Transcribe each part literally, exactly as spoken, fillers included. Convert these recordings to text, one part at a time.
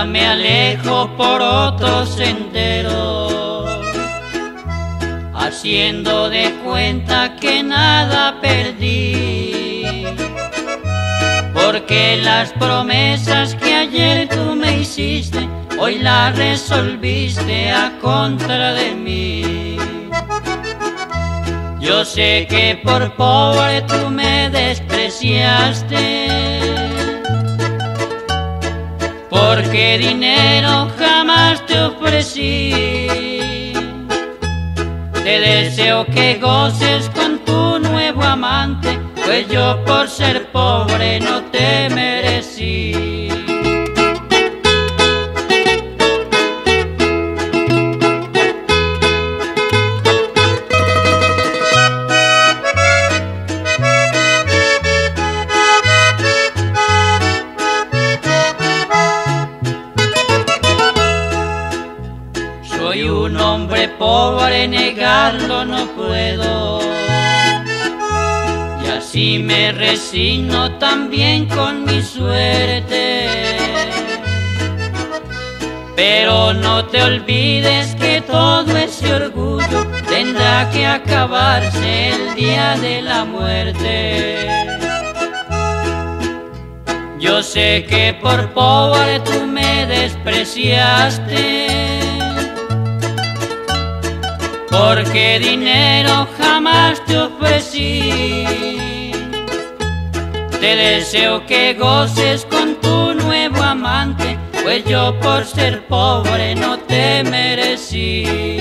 me alejo por otro sendero, haciendo de cuenta que nada perdí, porque las promesas que ayer tú me hiciste, hoy las resolviste a contra de mí. Yo sé que por pobre tú me despreciaste, porque dinero jamás te ofrecí. Te deseo que goces con tu nuevo amante, pues yo por ser pobre no te merecí. Soy un hombre pobre, negarlo no puedo, y así me resigno también con mi suerte. Pero no te olvides que todo ese orgullo tendrá que acabarse el día de la muerte. Yo sé que por pobre tú me despreciaste, porque dinero jamás te ofrecí. Te deseo que goces con tu nuevo amante, pues yo por ser pobre no te merecí.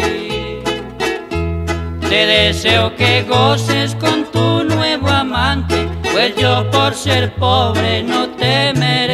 Te deseo que goces con tu nuevo amante, pues yo por ser pobre no te merecí.